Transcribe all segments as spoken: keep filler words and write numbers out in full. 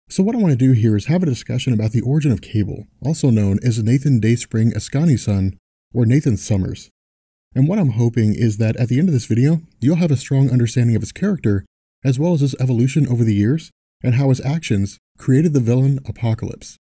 So what I want to do here is have a discussion about the origin of Cable, also known as Nathan Dayspring Askani's son, or Nathan Summers. And what I'm hoping is that at the end of this video, you'll have a strong understanding of his character, as well as his evolution over the years, and how his actions created the villain Apocalypse.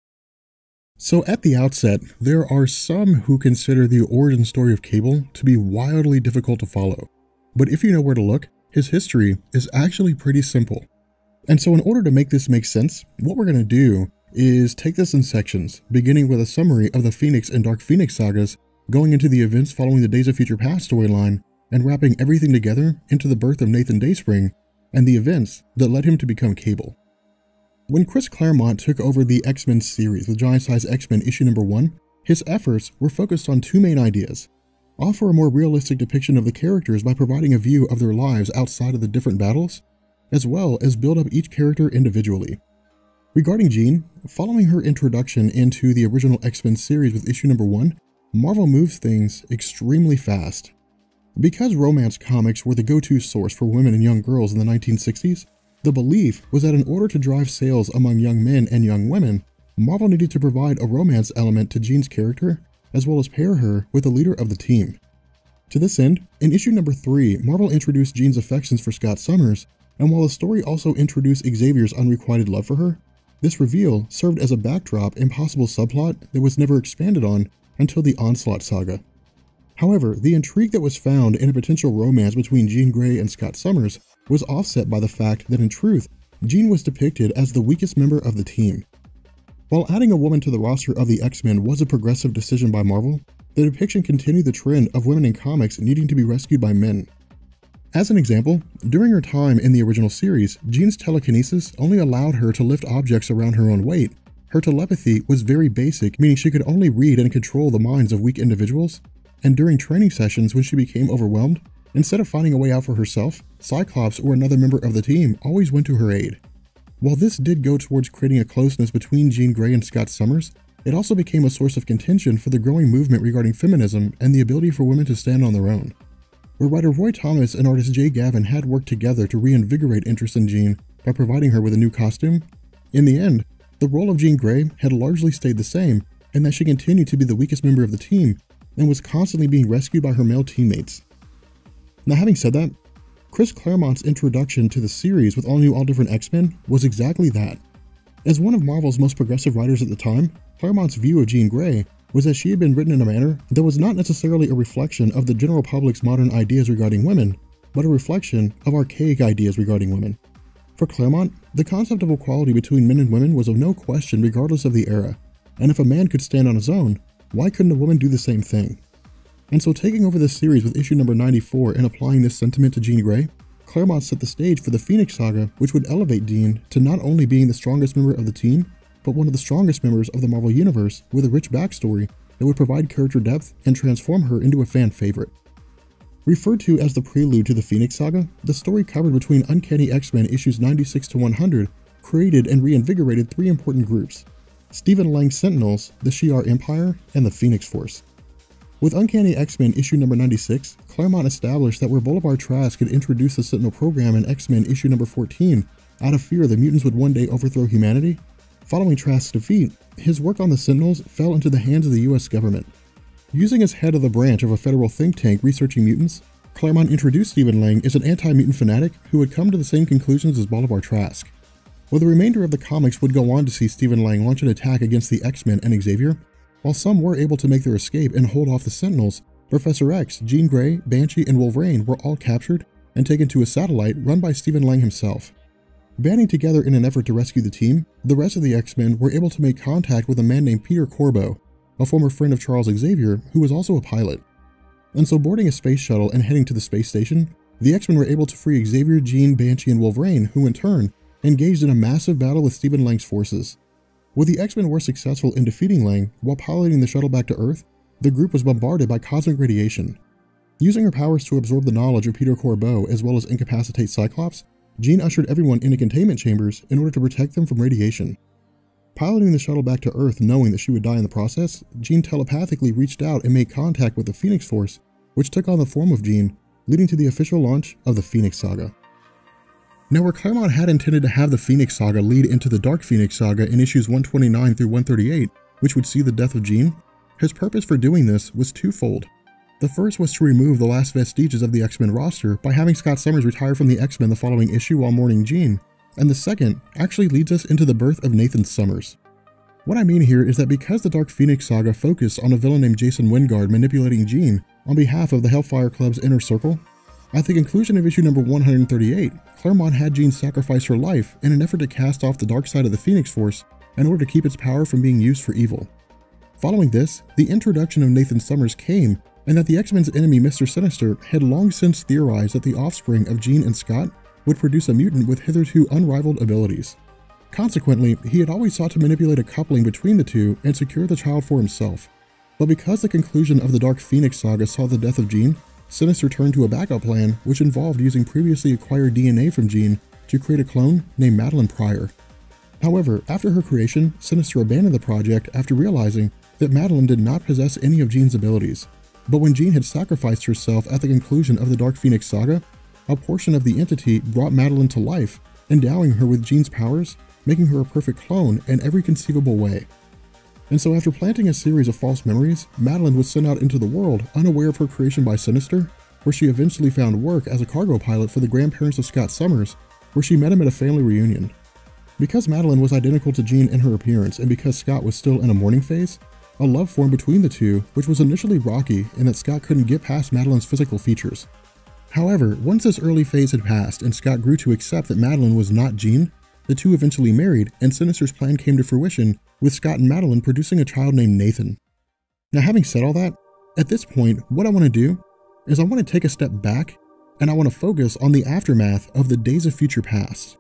So at the outset, there are some who consider the origin story of Cable to be wildly difficult to follow. But if you know where to look, his history is actually pretty simple. And so in order to make this make sense, what we're going to do is take this in sections, beginning with a summary of the Phoenix and Dark Phoenix sagas, going into the events following the Days of Future Past storyline, and wrapping everything together into the birth of Nathan Dayspring and the events that led him to become Cable. When Chris Claremont took over the X-Men series with Giant Size X-Men issue number one, his efforts were focused on two main ideas: offer a more realistic depiction of the characters by providing a view of their lives outside of the different battles, as well as build up each character individually. Regarding Jean, following her introduction into the original X-Men series with issue number one, Marvel moves things extremely fast. Because romance comics were the go-to source for women and young girls in the nineteen sixties, the belief was that in order to drive sales among young men and young women, Marvel needed to provide a romance element to Jean's character, as well as pair her with the leader of the team. To this end, in issue number three, Marvel introduced Jean's affections for Scott Summers, and while the story also introduced Xavier's unrequited love for her, this reveal served as a backdrop and possible subplot that was never expanded on until the Onslaught saga. However, the intrigue that was found in a potential romance between Jean Grey and Scott Summers was offset by the fact that in truth, Jean was depicted as the weakest member of the team. While adding a woman to the roster of the X-Men was a progressive decision by Marvel, the depiction continued the trend of women in comics needing to be rescued by men. As an example, during her time in the original series, Jean's telekinesis only allowed her to lift objects around her own weight. Her telepathy was very basic, meaning she could only read and control the minds of weak individuals, and during training sessions when she became overwhelmed, instead of finding a way out for herself, Cyclops or another member of the team always went to her aid. While this did go towards creating a closeness between Jean Grey and Scott Summers, it also became a source of contention for the growing movement regarding feminism and the ability for women to stand on their own. Where writer Roy Thomas and artist Jay Gavin had worked together to reinvigorate interest in Jean by providing her with a new costume, in the end, the role of Jean Grey had largely stayed the same, and that she continued to be the weakest member of the team and was constantly being rescued by her male teammates. Now, having said that, Chris Claremont's introduction to the series with all new All Different X-Men was exactly that. As one of Marvel's most progressive writers at the time, Claremont's view of Jean Grey was that she had been written in a manner that was not necessarily a reflection of the general public's modern ideas regarding women, but a reflection of archaic ideas regarding women. For Claremont, the concept of equality between men and women was of no question regardless of the era, and if a man could stand on his own, why couldn't a woman do the same thing? And so taking over this series with issue number ninety-four and applying this sentiment to Jean Grey, Claremont set the stage for the Phoenix Saga, which would elevate Jean to not only being the strongest member of the team, but one of the strongest members of the Marvel Universe with a rich backstory that would provide character depth and transform her into a fan favorite. Referred to as the prelude to the Phoenix Saga, the story covered between Uncanny X-Men issues ninety-six to one hundred created and reinvigorated three important groups: Stephen Lang's Sentinels, the Shi'ar Empire, and the Phoenix Force. With Uncanny X-Men issue number ninety-six, Claremont established that where Bolivar Trask could introduce the Sentinel program in X-Men issue number fourteen out of fear the mutants would one day overthrow humanity, following Trask's defeat, his work on the Sentinels fell into the hands of the U S government. Using as head of the branch of a federal think tank researching mutants, Claremont introduced Stephen Lang as an anti-mutant fanatic who would come to the same conclusions as Bolivar Trask. While the remainder of the comics would go on to see Stephen Lang launch an attack against the X-Men and Xavier, while some were able to make their escape and hold off the Sentinels, Professor X, Jean Grey, Banshee, and Wolverine were all captured and taken to a satellite run by Stephen Lang himself. Banding together in an effort to rescue the team, the rest of the X-Men were able to make contact with a man named Peter Corbo, a former friend of Charles Xavier who was also a pilot. And so boarding a space shuttle and heading to the space station, the X-Men were able to free Xavier, Jean, Banshee, and Wolverine, who in turn engaged in a massive battle with Stephen Lang's forces. When the X-Men were successful in defeating Lang while piloting the shuttle back to Earth, the group was bombarded by cosmic radiation. Using her powers to absorb the knowledge of Peter Corbeau as well as incapacitate Cyclops, Jean ushered everyone into containment chambers in order to protect them from radiation. Piloting the shuttle back to Earth knowing that she would die in the process, Jean telepathically reached out and made contact with the Phoenix Force, which took on the form of Jean, leading to the official launch of the Phoenix Saga. Now, where Claremont had intended to have the Phoenix Saga lead into the Dark Phoenix Saga in issues one twenty-nine through one thirty-eight, which would see the death of Jean, his purpose for doing this was twofold. The first was to remove the last vestiges of the X-Men roster by having Scott Summers retire from the X-Men the following issue while mourning Jean, and the second actually leads us into the birth of Nathan Summers. What I mean here is that because the Dark Phoenix Saga focused on a villain named Jason Wyngarde manipulating Jean on behalf of the Hellfire Club's Inner Circle, at the conclusion of issue number one hundred thirty-eight, Claremont had Jean sacrifice her life in an effort to cast off the dark side of the Phoenix Force in order to keep its power from being used for evil. Following this, the introduction of Nathan Summers came, and that the X-Men's enemy Mister Sinister had long since theorized that the offspring of Jean and Scott would produce a mutant with hitherto unrivaled abilities. Consequently, he had always sought to manipulate a coupling between the two and secure the child for himself. But because the conclusion of the Dark Phoenix Saga saw the death of Jean, Sinister turned to a backup plan which involved using previously acquired D N A from Jean to create a clone named Madelyne Pryor. However, after her creation, Sinister abandoned the project after realizing that Madelyne did not possess any of Jean's abilities. But when Jean had sacrificed herself at the conclusion of the Dark Phoenix Saga, a portion of the entity brought Madelyne to life, endowing her with Jean's powers, making her a perfect clone in every conceivable way. And so after planting a series of false memories, Madelyne was sent out into the world unaware of her creation by Sinister, where she eventually found work as a cargo pilot for the grandparents of Scott Summers, where she met him at a family reunion. Because Madelyne was identical to Jean in her appearance and because Scott was still in a mourning phase, a love formed between the two, which was initially rocky in that Scott couldn't get past Madelyne's physical features. However, once this early phase had passed and Scott grew to accept that Madelyne was not Jean, the two eventually married and Sinister's plan came to fruition, with Scott and Madelyne producing a child named Nathan. Now, having said all that, at this point, what I want to do is I want to take a step back and I want to focus on the aftermath of the Days of Future Past.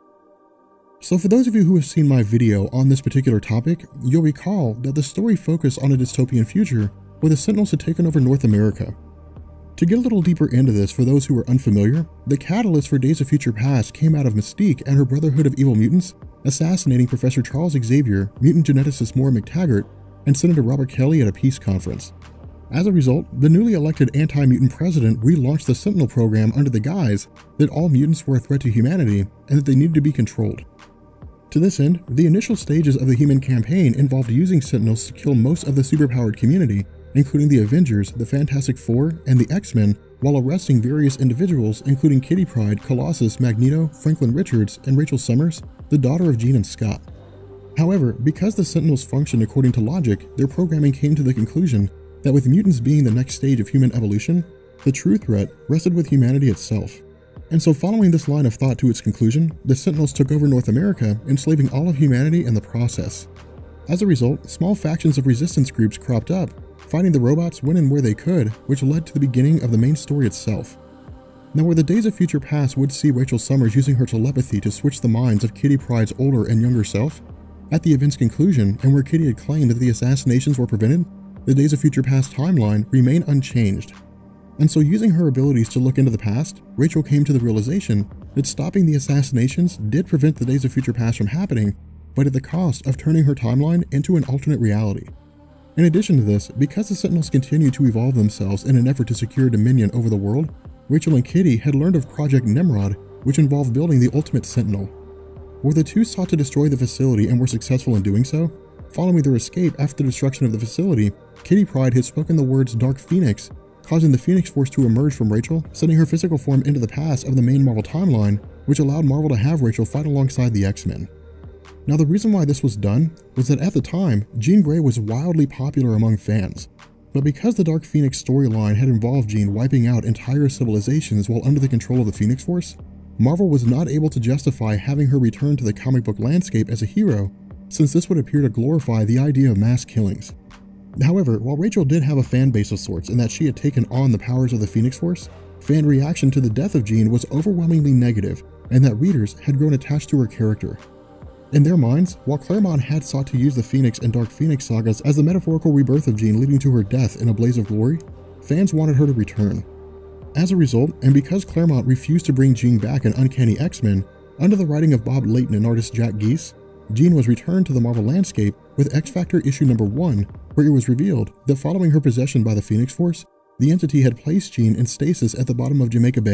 So for those of you who have seen my video on this particular topic, you'll recall that the story focused on a dystopian future where the Sentinels had taken over North America. To get a little deeper into this, for those who are unfamiliar, the catalyst for Days of Future Past came out of Mystique and her Brotherhood of Evil Mutants assassinating Professor Charles Xavier, mutant geneticist Moira McTaggart, and Senator Robert Kelly at a peace conference. As a result, the newly elected anti-mutant president relaunched the Sentinel program under the guise that all mutants were a threat to humanity and that they needed to be controlled. To this end, the initial stages of the Human campaign involved using Sentinels to kill most of the superpowered community, including the Avengers, the Fantastic Four, and the X-Men, while arresting various individuals including Kitty Pryde, Colossus, Magneto, Franklin Richards, and Rachel Summers, the daughter of Jean and Scott. However, because the Sentinels functioned according to logic, their programming came to the conclusion that with mutants being the next stage of human evolution, the true threat rested with humanity itself. And so following this line of thought to its conclusion, the Sentinels took over North America, enslaving all of humanity in the process. As a result, small factions of resistance groups cropped up, fighting the robots when and where they could, which led to the beginning of the main story itself. Now, where the Days of Future Past would see Rachel Summers using her telepathy to switch the minds of Kitty Pryde's older and younger self, at the event's conclusion, and where Kitty had claimed that the assassinations were prevented, the Days of Future Past timeline remained unchanged. And so using her abilities to look into the past, Rachel came to the realization that stopping the assassinations did prevent the Days of Future Past from happening, but at the cost of turning her timeline into an alternate reality. In addition to this, because the Sentinels continued to evolve themselves in an effort to secure dominion over the world, Rachel and Kitty had learned of Project Nimrod, which involved building the Ultimate Sentinel. Where the two sought to destroy the facility and were successful in doing so, following their escape after the destruction of the facility, Kitty Pryde had spoken the words Dark Phoenix, causing the Phoenix Force to emerge from Rachel, sending her physical form into the past of the main Marvel timeline, which allowed Marvel to have Rachel fight alongside the X-Men. Now, the reason why this was done was that at the time, Jean Grey was wildly popular among fans. But because the Dark Phoenix storyline had involved Jean wiping out entire civilizations while under the control of the Phoenix Force, Marvel was not able to justify having her return to the comic book landscape as a hero, since this would appear to glorify the idea of mass killings. However, while Rachel did have a fan base of sorts in that she had taken on the powers of the Phoenix Force, fan reaction to the death of Jean was overwhelmingly negative, and that readers had grown attached to her character. In their minds, while Claremont had sought to use the Phoenix and Dark Phoenix sagas as the metaphorical rebirth of Jean leading to her death in a blaze of glory, fans wanted her to return. As a result, and because Claremont refused to bring Jean back in Uncanny X-Men, under the writing of Bob Layton and artist Jack Geese, Jean was returned to the Marvel landscape with X-Factor issue number one, where it was revealed that following her possession by the Phoenix Force, the entity had placed Jean in stasis at the bottom of Jamaica Bay,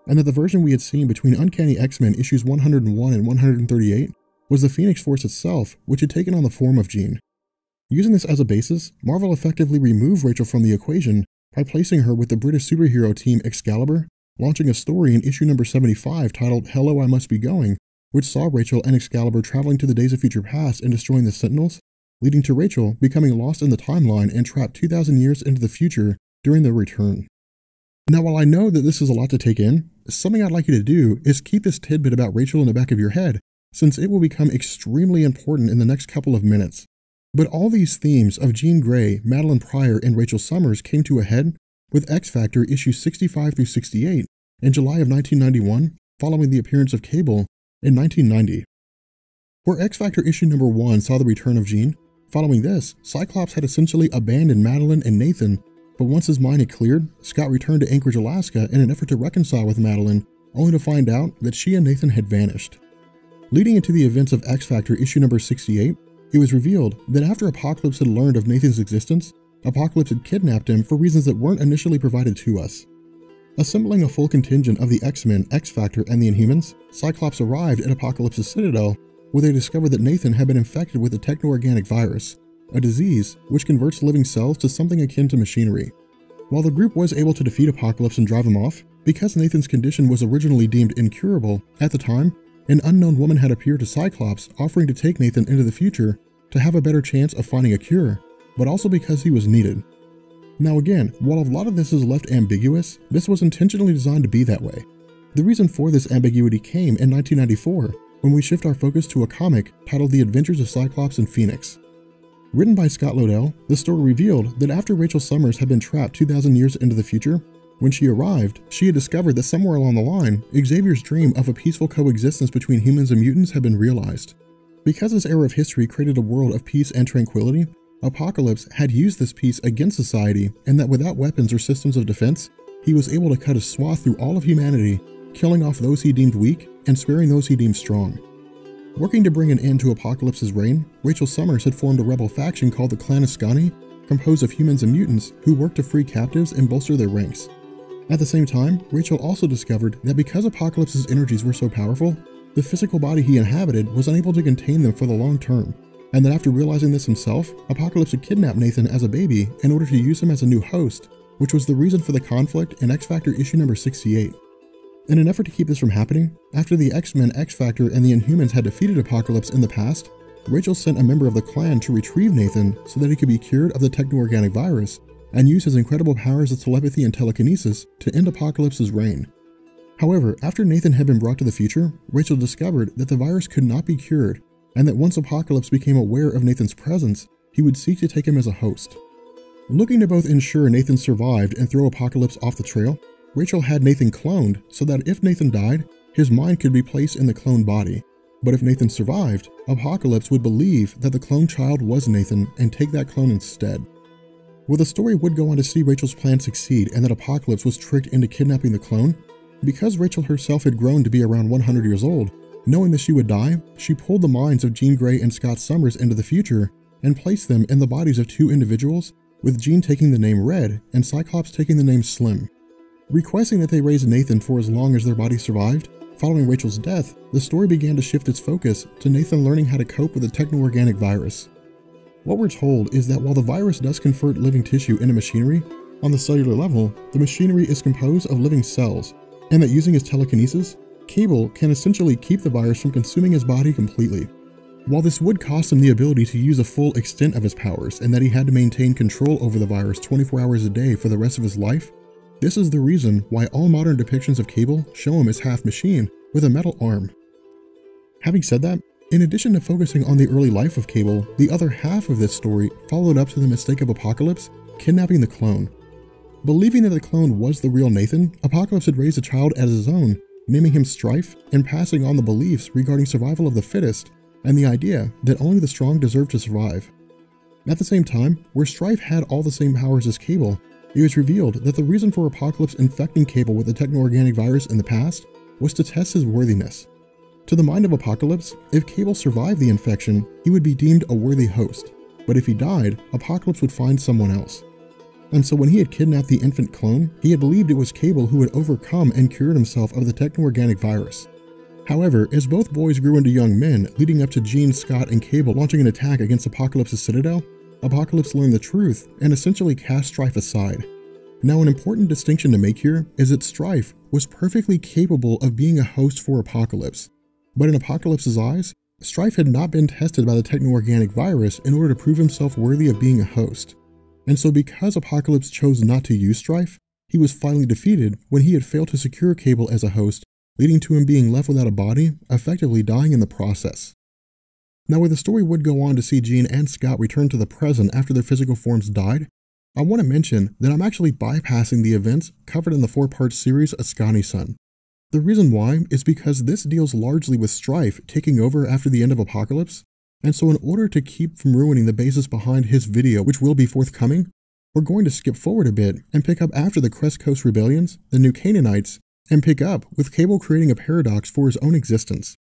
and that the version we had seen between Uncanny X-Men issues one hundred one and one hundred thirty-eight was the Phoenix Force itself, which had taken on the form of Jean. Using this as a basis, Marvel effectively removed Rachel from the equation by placing her with the British superhero team Excalibur, launching a story in issue number seventy-five titled Hello, I Must Be Going, which saw Rachel and Excalibur traveling to the Days of Future Past and destroying the Sentinels, leading to Rachel becoming lost in the timeline and trapped two thousand years into the future during their return. Now, while I know that this is a lot to take in, something I'd like you to do is keep this tidbit about Rachel in the back of your head, since it will become extremely important in the next couple of minutes. But all these themes of Jean Grey, Madeline Pryor, and Rachel Summers came to a head with X-Factor issues sixty-five through sixty-eight in July of nineteen ninety-one, following the appearance of Cable in nineteen ninety. Where X-Factor issue number one saw the return of Jean, following this, Cyclops had essentially abandoned Madeline and Nathan, but once his mind had cleared, Scott returned to Anchorage, Alaska in an effort to reconcile with Madeline, only to find out that she and Nathan had vanished. Leading into the events of X-Factor issue number sixty-eight, it was revealed that after Apocalypse had learned of Nathan's existence, Apocalypse had kidnapped him for reasons that weren't initially provided to us. Assembling a full contingent of the X-Men, X-Factor, and the Inhumans, Cyclops arrived at Apocalypse's citadel, where they discovered that Nathan had been infected with a techno-organic virus, a disease which converts living cells to something akin to machinery. While the group was able to defeat Apocalypse and drive him off, because Nathan's condition was originally deemed incurable, at the time, an unknown woman had appeared to Cyclops offering to take Nathan into the future to have a better chance of finding a cure, but also because he was needed. Now again, while a lot of this is left ambiguous, this was intentionally designed to be that way. The reason for this ambiguity came in nineteen ninety-four, when we shift our focus to a comic titled The Adventures of Cyclops and Phoenix. Written by Scott Lobdell, the story revealed that after Rachel Summers had been trapped two thousand years into the future, when she arrived, she had discovered that somewhere along the line, Xavier's dream of a peaceful coexistence between humans and mutants had been realized. Because this era of history created a world of peace and tranquility, Apocalypse had used this peace against society, and that without weapons or systems of defense, he was able to cut a swath through all of humanity, killing off those he deemed weak and sparing those he deemed strong. Working to bring an end to Apocalypse's reign, Rachel Summers had formed a rebel faction called the Clan Askani, composed of humans and mutants who worked to free captives and bolster their ranks. At the same time, Rachel also discovered that because Apocalypse's energies were so powerful, the physical body he inhabited was unable to contain them for the long term, and that after realizing this himself, Apocalypse had kidnapped Nathan as a baby in order to use him as a new host, which was the reason for the conflict in X-Factor issue number sixty-eight. In an effort to keep this from happening, after the X-Men, X-Factor, and the Inhumans had defeated Apocalypse in the past, Rachel sent a member of the clan to retrieve Nathan so that he could be cured of the techno-organic virus and use his incredible powers of telepathy and telekinesis to end Apocalypse's reign. However, after Nathan had been brought to the future, Rachel discovered that the virus could not be cured, and that once Apocalypse became aware of Nathan's presence, he would seek to take him as a host. Looking to both ensure Nathan survived and throw Apocalypse off the trail, Rachel had Nathan cloned so that if Nathan died, his mind could be placed in the cloned body. But if Nathan survived, Apocalypse would believe that the cloned child was Nathan and take that clone instead. While the story would go on to see Rachel's plan succeed and that Apocalypse was tricked into kidnapping the clone, because Rachel herself had grown to be around one hundred years old, knowing that she would die, she pulled the minds of Jean Grey and Scott Summers into the future and placed them in the bodies of two individuals, with Jean taking the name Red and Cyclops taking the name Slim. Requesting that they raise Nathan for as long as their body survived, following Rachel's death, the story began to shift its focus to Nathan learning how to cope with the techno-organic virus. What we're told is that while the virus does convert living tissue into machinery, on the cellular level, the machinery is composed of living cells, and that using his telekinesis, Cable can essentially keep the virus from consuming his body completely. While this would cost him the ability to use a full extent of his powers, and that he had to maintain control over the virus twenty-four hours a day for the rest of his life, this is the reason why all modern depictions of Cable show him as half machine with a metal arm. Having said that, in addition to focusing on the early life of Cable, the other half of this story followed up to the mistake of Apocalypse kidnapping the clone. Believing that the clone was the real Nathan, Apocalypse had raised a child as his own, naming him Strife and passing on the beliefs regarding survival of the fittest and the idea that only the strong deserve to survive. At the same time, where Strife had all the same powers as Cable, it was revealed that the reason for Apocalypse infecting Cable with the techno-organic virus in the past was to test his worthiness. To the mind of Apocalypse, if Cable survived the infection, he would be deemed a worthy host, but if he died, Apocalypse would find someone else. And so when he had kidnapped the infant clone, he had believed it was Cable who had overcome and cured himself of the techno-organic virus. However, as both boys grew into young men, leading up to Jean, Scott, and Cable launching an attack against Apocalypse's citadel, Apocalypse learned the truth and essentially cast Strife aside. Now, an important distinction to make here is that Strife was perfectly capable of being a host for Apocalypse, but in Apocalypse's eyes, Strife had not been tested by the techno-organic virus in order to prove himself worthy of being a host. And so because Apocalypse chose not to use Strife, he was finally defeated when he had failed to secure Cable as a host, leading to him being left without a body, effectively dying in the process. Now, where the story would go on to see Jean and Scott return to the present after their physical forms died, I want to mention that I'm actually bypassing the events covered in the four-part series Ascani Sun. The reason why is because this deals largely with Strife taking over after the end of Apocalypse, and so in order to keep from ruining the basis behind his video, which will be forthcoming, we're going to skip forward a bit and pick up after the Crest Coast Rebellions, the New Canaanites, and pick up with Cable creating a paradox for his own existence.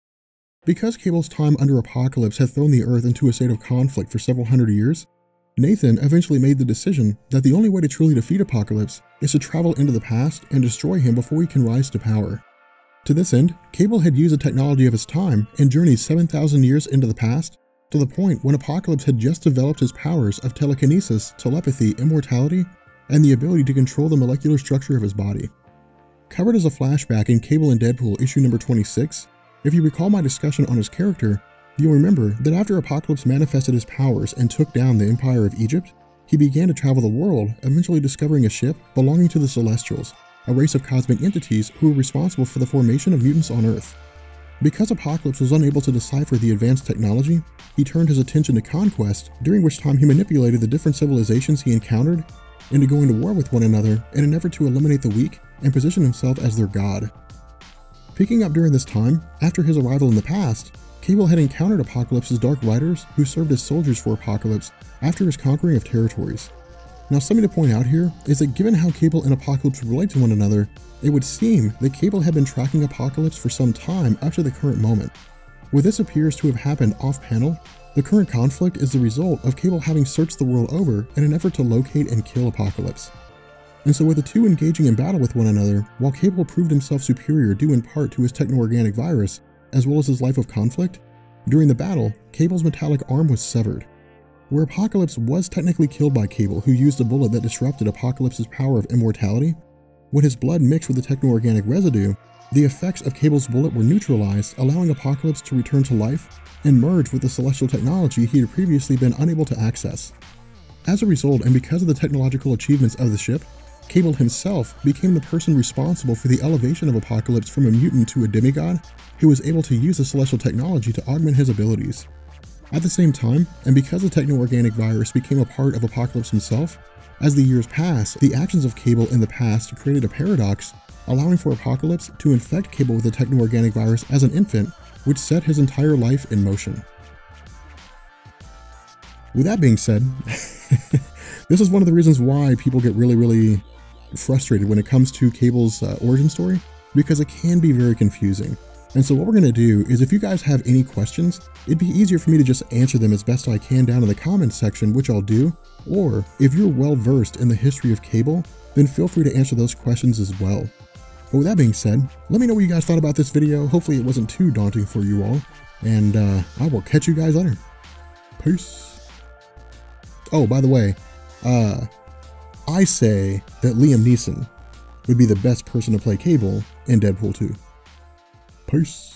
Because Cable's time under Apocalypse had thrown the Earth into a state of conflict for several hundred years, Nathan eventually made the decision that the only way to truly defeat Apocalypse is to travel into the past and destroy him before he can rise to power. To this end, Cable had used the technology of his time and journeyed seven thousand years into the past, to the point when Apocalypse had just developed his powers of telekinesis, telepathy, immortality, and the ability to control the molecular structure of his body. Covered as a flashback in Cable and Deadpool issue number twenty-six, if you recall my discussion on his character, you'll remember that after Apocalypse manifested his powers and took down the Empire of Egypt, he began to travel the world, eventually discovering a ship belonging to the Celestials, a race of cosmic entities who were responsible for the formation of mutants on Earth. Because Apocalypse was unable to decipher the advanced technology, he turned his attention to conquest, during which time he manipulated the different civilizations he encountered into going to war with one another in an effort to eliminate the weak and position himself as their god. Picking up during this time, after his arrival in the past, Cable had encountered Apocalypse's Dark Riders who served as soldiers for Apocalypse after his conquering of territories. Now, something to point out here is that given how Cable and Apocalypse relate to one another, it would seem that Cable had been tracking Apocalypse for some time up to the current moment. Where this appears to have happened off-panel, the current conflict is the result of Cable having searched the world over in an effort to locate and kill Apocalypse. And so with the two engaging in battle with one another, while Cable proved himself superior due in part to his techno-organic virus, as well as his life of conflict, during the battle, Cable's metallic arm was severed. Where Apocalypse was technically killed by Cable, who used a bullet that disrupted Apocalypse's power of immortality, when his blood mixed with the techno-organic residue, the effects of Cable's bullet were neutralized, allowing Apocalypse to return to life and merge with the celestial technology he had previously been unable to access. As a result, and because of the technological achievements of the ship, Cable himself became the person responsible for the elevation of Apocalypse from a mutant to a demigod who was able to use the celestial technology to augment his abilities. At the same time, and because the techno-organic virus became a part of Apocalypse himself, as the years passed, the actions of Cable in the past created a paradox, allowing for Apocalypse to infect Cable with the techno-organic virus as an infant, which set his entire life in motion. With that being said, this is one of the reasons why people get really, really frustrated when it comes to Cable's uh, origin story, because it can be very confusing. And so what we're going to do is, if you guys have any questions, it'd be easier for me to just answer them as best I can down in the comments section, which I'll do. Or if you're well versed in the history of Cable, then feel free to answer those questions as well. But with that being said, let me know what you guys thought about this video. Hopefully it wasn't too daunting for you all. And uh, I will catch you guys later. Peace. Oh, by the way, uh, I say that Liam Neeson would be the best person to play Cable in Deadpool two. Peace.